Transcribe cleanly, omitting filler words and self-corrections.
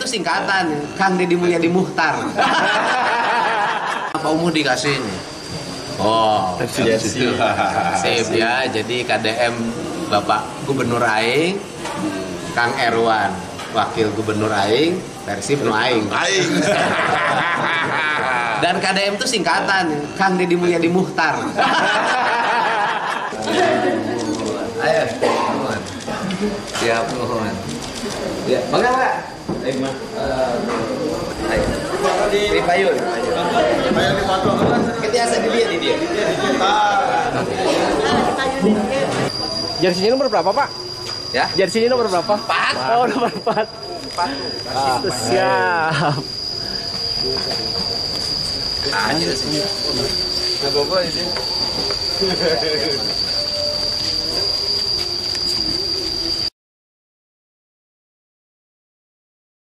singkatan, Kang Deddy Mulyadi Muhtar. Pak Umuh dikasih ini. Oh, sip ya. Jadi KDM Bapak Gubernur Aing, Kang Erwan, Wakil Gubernur Aing, Persib nu Aing. Dan KDM itu singkatan, Kang Deddy Mulyadi Muhtar. Ayo, nuhun. Siap nuhun. Ya, bangga Pak. Ayo mah. Ayo. Di payu. Payu di patung. Kita asa di dia. Jersey nomor berapa, Pak? Ya. Jersey nomor berapa? 4. Oh, nomor 4. Itu siap. Aja sih. Apa-apa ini.